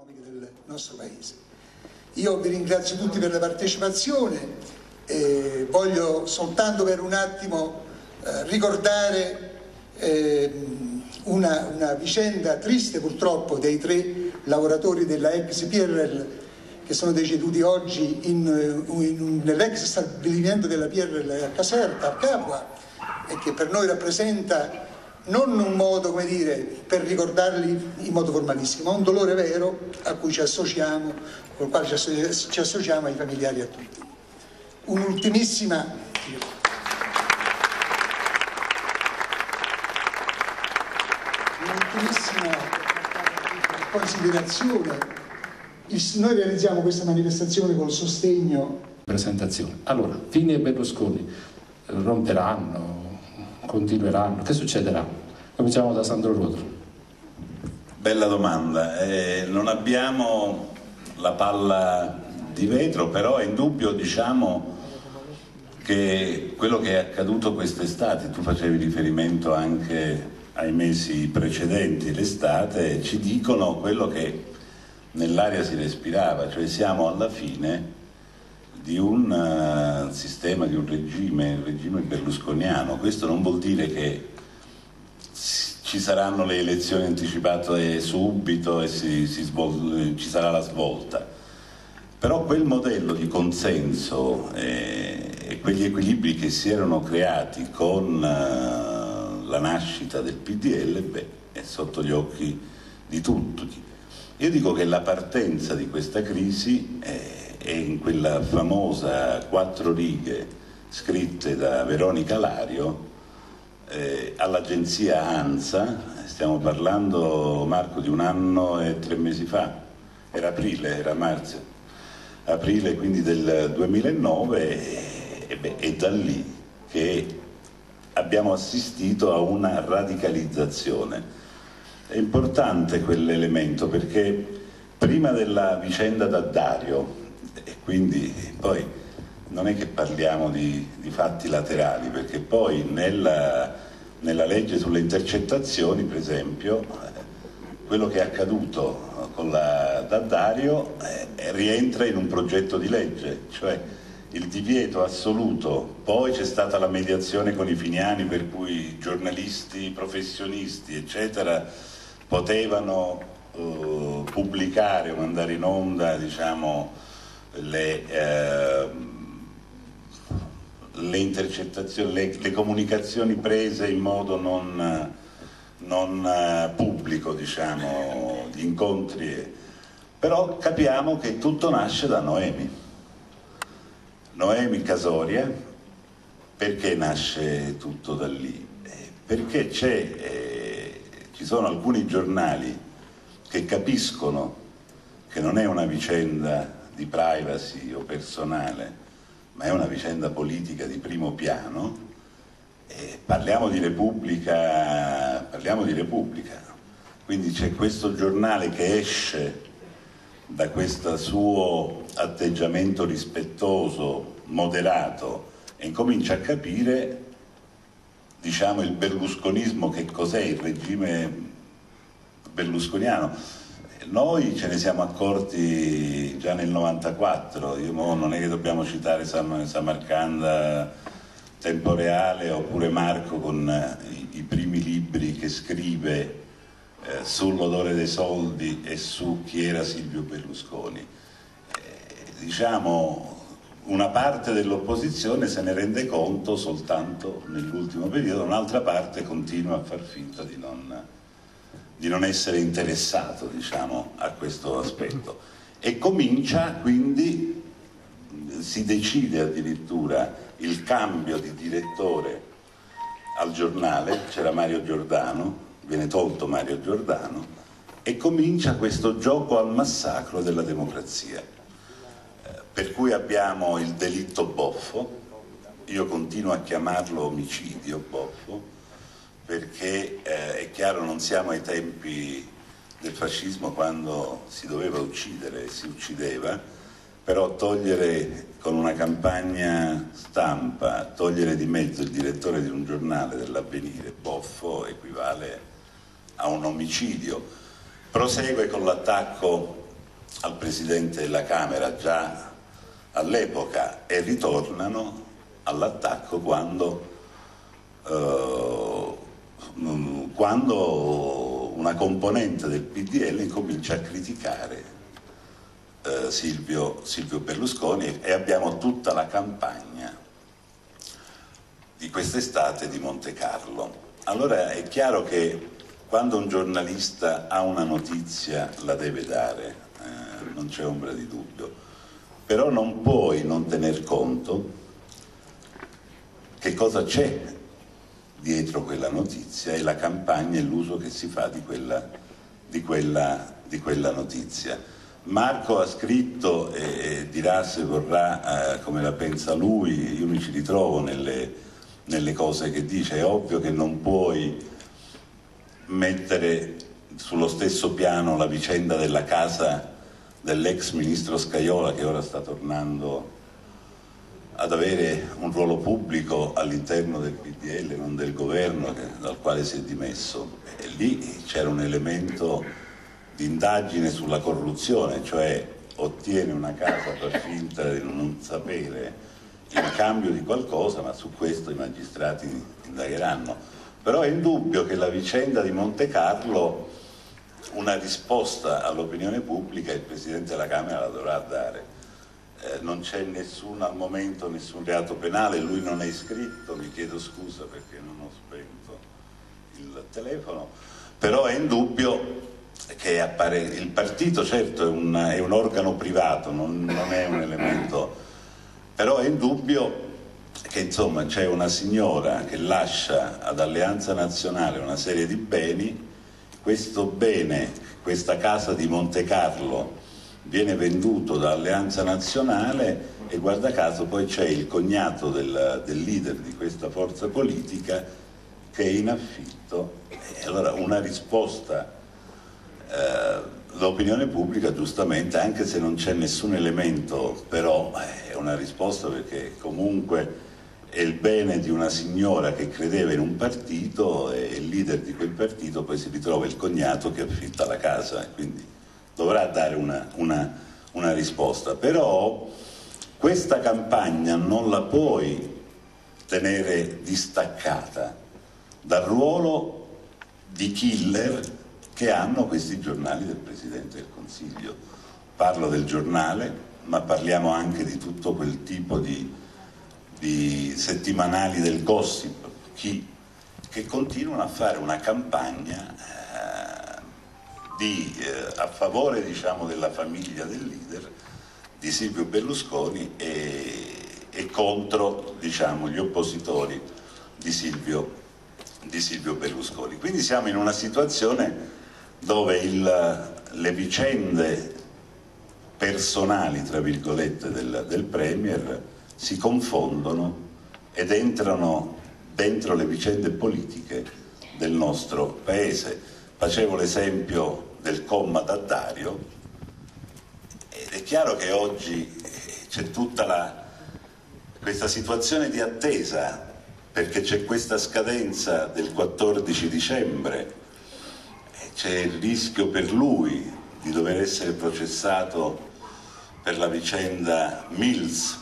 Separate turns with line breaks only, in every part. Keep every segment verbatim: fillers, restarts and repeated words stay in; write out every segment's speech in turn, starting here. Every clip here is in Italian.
economiche del nostro Paese. Io vi ringrazio tutti per la partecipazione e voglio soltanto per un attimo eh, ricordare eh, una, una vicenda triste purtroppo dei tre lavoratori della ex P R L che sono deceduti oggi in, in, nell'ex stabilimento della P R L a Caserta, a Capua, e che per noi rappresenta non un modo, come dire, per ricordarli in modo formalissimo, ma un dolore vero a cui ci associamo, col quale ci, associ- ci associamo ai familiari e a tutti. Un'ultimissima un'ultimissima considerazione. Il, noi realizziamo questa manifestazione col sostegno.
Presentazione. Allora, Fini e Berlusconi romperanno, continueranno, che succederà? Cominciamo da Sandro Ruotolo.
Bella domanda. Eh, non abbiamo la palla di vetro, però è indubbio, diciamo, che quello che è accaduto quest'estate, tu facevi riferimento anche ai mesi precedenti l'estate, ci dicono quello che nell'aria si respirava, cioè siamo alla fine di un uh, sistema, di un regime, il regime berlusconiano. Questo non vuol dire che ci saranno le elezioni anticipate subito e si, si svol- ci sarà la svolta, però quel modello di consenso e, e quegli equilibri che si erano creati con uh, la nascita del P D L, beh, è sotto gli occhi di tutti. Io dico che la partenza di questa crisi è e in quella famosa quattro righe scritte da Veronica Lario eh, all'agenzia ANSA, stiamo parlando, Marco, di un anno e tre mesi fa, era aprile, era marzo, aprile quindi del duemilanove, e, beh, è da lì che abbiamo assistito a una radicalizzazione. È importante quell'elemento perché prima della vicenda D'Addario, e quindi poi non è che parliamo di, di fatti laterali, perché poi nella, nella legge sulle intercettazioni, per esempio, quello che è accaduto con la D'Addario eh, rientra in un progetto di legge, cioè il divieto assoluto. Poi c'è stata la mediazione con i finiani per cui giornalisti, professionisti, eccetera, potevano eh, pubblicare o mandare in onda, diciamo, Le, eh, le intercettazioni, le, le comunicazioni prese in modo non, non uh, pubblico, diciamo, gli incontri, però capiamo che tutto nasce da Noemi. Noemi Casoria. Perché nasce tutto da lì? Eh, perché c'è, eh, ci sono alcuni giornali che capiscono che non è una vicenda di privacy o personale, ma è una vicenda politica di primo piano. E parliamo di Repubblica, parliamo di Repubblica. Quindi c'è questo giornale che esce da questo suo atteggiamento rispettoso, moderato, e incomincia a capire, diciamo, il berlusconismo, che cos'è il regime berlusconiano. Noi ce ne siamo accorti già nel novantaquattro, io mo non è che dobbiamo citare Sam, Samarcanda, Tempo Reale, oppure Marco con i, i primi libri che scrive eh, sull'odore dei soldi e su chi era Silvio Berlusconi. Eh, diciamo, una parte dell'opposizione se ne rende conto soltanto nell'ultimo periodo, un'altra parte continua a far finta di non... di non essere interessato, diciamo, a questo aspetto, e comincia quindi, si decide addirittura il cambio di direttore al giornale, c'era Mario Giordano, viene tolto Mario Giordano e comincia questo gioco al massacro della democrazia, eh, per cui abbiamo il delitto Boffo. Io continuo a chiamarlo omicidio Boffo, perché eh, è chiaro, non siamo ai tempi del fascismo quando si doveva uccidere e si uccideva, però togliere con una campagna stampa, togliere di mezzo il direttore di un giornale, dell'Avvenire, Boffo, equivale a un omicidio. Prosegue con l'attacco al Presidente della Camera già all'epoca e ritornano all'attacco quando, eh, quando una componente del P D L incomincia a criticare eh, Silvio, Silvio Berlusconi, e abbiamo tutta la campagna di quest'estate di Monte Carlo. Allora è chiaro che quando un giornalista ha una notizia la deve dare, eh, non c'è ombra di dubbio, però non puoi non tener conto che cosa c'è dietro quella notizia e la campagna e l'uso che si fa di quella, di quella, di quella notizia. Marco ha scritto e, e dirà se vorrà eh, come la pensa lui, io mi ci ritrovo nelle, nelle cose che dice. È ovvio che non puoi mettere sullo stesso piano la vicenda della casa dell'ex ministro Scajola, che ora sta tornando ad avere un ruolo pubblico all'interno del P D L, non del governo che, dal quale si è dimesso. E lì c'era un elemento di indagine sulla corruzione, cioè ottiene una casa per finta di non sapere in cambio di qualcosa, ma su questo i magistrati indagheranno. Però è indubbio che la vicenda di Monte Carlo una risposta all'opinione pubblica il Presidente della Camera la dovrà dare. Eh, non c'è nessun al momento nessun reato penale, lui non è iscritto, mi chiedo scusa perché non ho spento il telefono, però è indubbio che appare, il partito certo è un, è un organo privato, non, non è un elemento, però è indubbio che insomma c'è una signora che lascia ad Alleanza Nazionale una serie di beni, questo bene, questa casa di Monte Carlo viene venduto da Alleanza Nazionale e guarda caso poi c'è il cognato del, del leader di questa forza politica che è in affitto, e allora una risposta eh, l'opinione pubblica giustamente, anche se non c'è nessun elemento, però è una risposta perché comunque è il bene di una signora che credeva in un partito e il leader di quel partito poi si ritrova il cognato che affitta la casa e quindi dovrà dare una, una, una risposta. Però questa campagna non la puoi tenere distaccata dal ruolo di killer che hanno questi giornali del Presidente del Consiglio. Parlo del giornale, ma parliamo anche di tutto quel tipo di, di settimanali del gossip, chi, che continuano a fare una campagna eh, di, eh, a favore, diciamo, della famiglia del leader di Silvio Berlusconi e, e contro, diciamo, gli oppositori di Silvio, di Silvio Berlusconi. Quindi siamo in una situazione dove il, le vicende personali, tra virgolette, del, del Premier si confondono ed entrano dentro le vicende politiche del nostro Paese. Facevo l'esempio del comma D'Addario ed è chiaro che oggi c'è tutta la, questa situazione di attesa, perché c'è questa scadenza del quattordici dicembre, c'è il rischio per lui di dover essere processato per la vicenda Mills,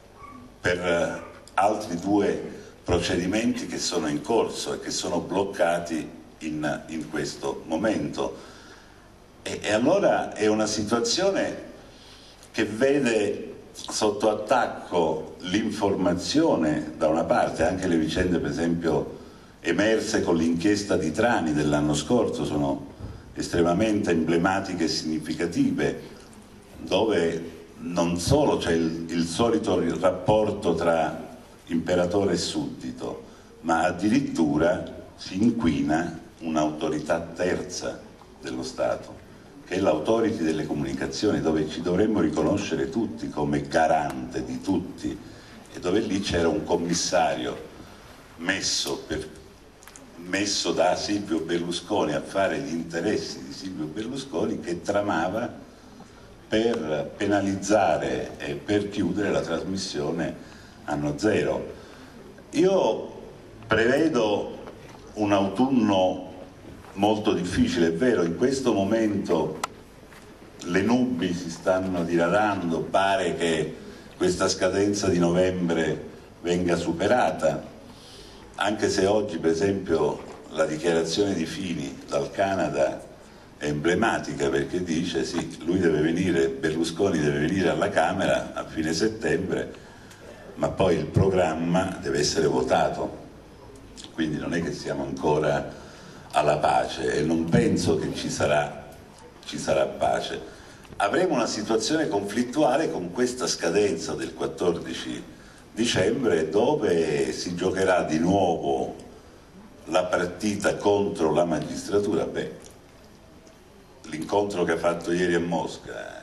per altri due procedimenti che sono in corso e che sono bloccati in, in questo momento. E, e allora è una situazione che vede sotto attacco l'informazione da una parte, anche le vicende per esempio emerse con l'inchiesta di Trani dell'anno scorso sono estremamente emblematiche e significative, dove non solo c'è il, il solito rapporto tra imperatore e suddito, ma addirittura si inquina un'autorità terza dello Stato, che è l'autority delle comunicazioni, dove ci dovremmo riconoscere tutti come garante di tutti, e dove lì c'era un commissario messo, per, messo da Silvio Berlusconi a fare gli interessi di Silvio Berlusconi, che tramava per penalizzare e per chiudere la trasmissione Anno Zero. Io prevedo un autunno molto difficile, è vero, in questo momento le nubi si stanno diradando, pare che questa scadenza di novembre venga superata, anche se oggi per esempio la dichiarazione di Fini dal Canada è emblematica, perché dice sì, lui deve venire, Berlusconi deve venire alla Camera a fine settembre, ma poi il programma deve essere votato, quindi non è che siamo ancora alla pace e non penso che ci sarà, ci sarà pace. Avremo una situazione conflittuale con questa scadenza del quattordici dicembre, dove si giocherà di nuovo la partita contro la magistratura. Beh, l'incontro che ha fatto ieri a Mosca,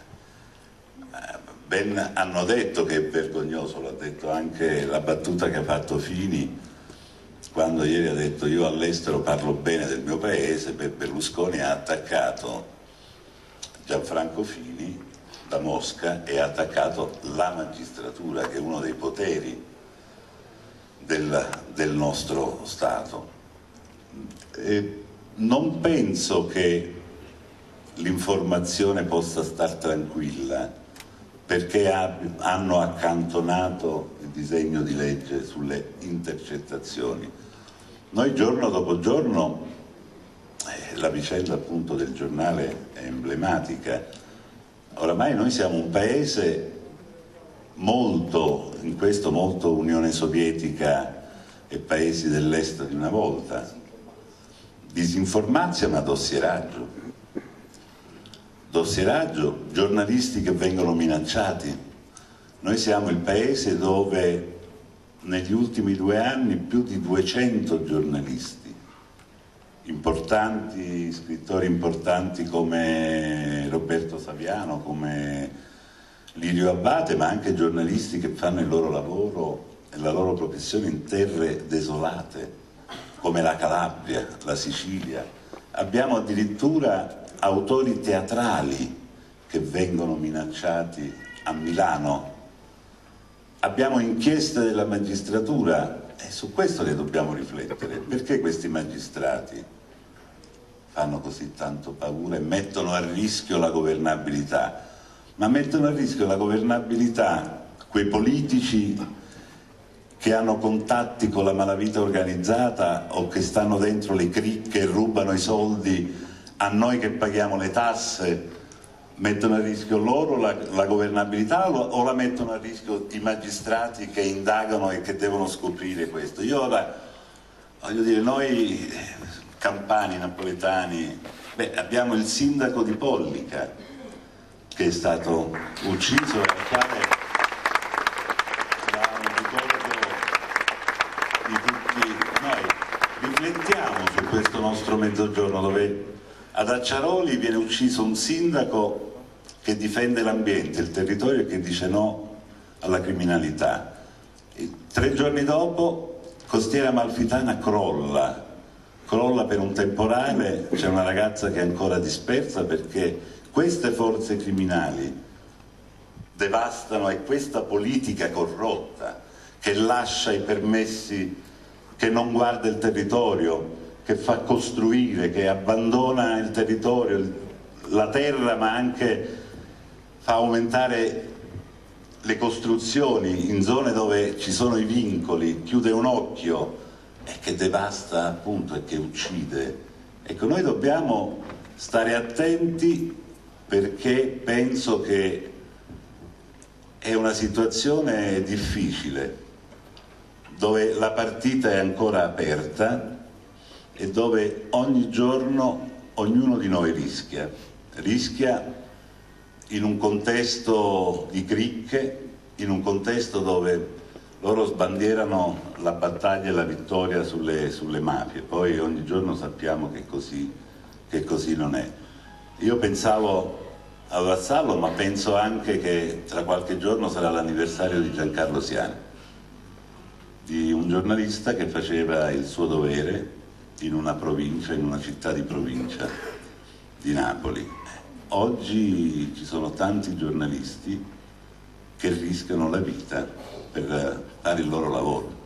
ben hanno detto che è vergognoso, l'ha detto anche la battuta che ha fatto Fini quando ieri ha detto io all'estero parlo bene del mio paese. Per Berlusconi ha attaccato Gianfranco Fini da Mosca e ha attaccato la magistratura, che è uno dei poteri del, del nostro Stato. E non penso che l'informazione possa star tranquilla perché ha, hanno accantonato il disegno di legge sulle intercettazioni. Noi giorno dopo giorno, eh, la vicenda appunto del giornale è emblematica, oramai noi siamo un paese molto, in questo molto Unione Sovietica e paesi dell'est di una volta, disinformarsi è un dossieraggio, dossieraggio, giornalisti che vengono minacciati. Noi siamo il paese dove negli ultimi due anni più di duecento giornalisti importanti, scrittori importanti come Roberto Saviano, come Lirio Abbate, ma anche giornalisti che fanno il loro lavoro e la loro professione in terre desolate come la Calabria, la Sicilia. Abbiamo addirittura autori teatrali che vengono minacciati a Milano. Abbiamo inchieste della magistratura, è su questo che dobbiamo riflettere. Perché questi magistrati fanno così tanto paura e mettono a rischio la governabilità? Ma mettono a rischio la governabilità quei politici che hanno contatti con la malavita organizzata o che stanno dentro le cricche e rubano i soldi a noi che paghiamo le tasse. Mettono a rischio loro la, la governabilità o la mettono a rischio i magistrati che indagano e che devono scoprire questo? Io ora voglio dire, noi campani, napoletani, beh, abbiamo il sindaco di Pollica che è stato ucciso, al quale sarà un ricordo di tutti noi. Riflettiamo su questo nostro mezzogiorno dove ad Acciaroli viene ucciso un sindaco che difende l'ambiente, il territorio e che dice no alla criminalità. E tre giorni dopo Costiera Amalfitana crolla, crolla per un temporale, c'è una ragazza che è ancora dispersa perché queste forze criminali devastano, e questa politica corrotta che lascia i permessi, che non guarda il territorio, che fa costruire, che abbandona il territorio, la terra, ma anche fa aumentare le costruzioni in zone dove ci sono i vincoli, chiude un occhio e che devasta appunto e che uccide. Ecco, noi dobbiamo stare attenti perché penso che è una situazione difficile, dove la partita è ancora aperta e dove ogni giorno ognuno di noi rischia, rischia in un contesto di cricche, in un contesto dove loro sbandierano la battaglia e la vittoria sulle, sulle mafie, poi ogni giorno sappiamo che così, che così non è. Io pensavo a Vassallo, ma penso anche che tra qualche giorno sarà l'anniversario di Giancarlo Siani, di un giornalista che faceva il suo dovere in una provincia, in una città di provincia di Napoli. Oggi ci sono tanti giornalisti che rischiano la vita per fare il loro lavoro.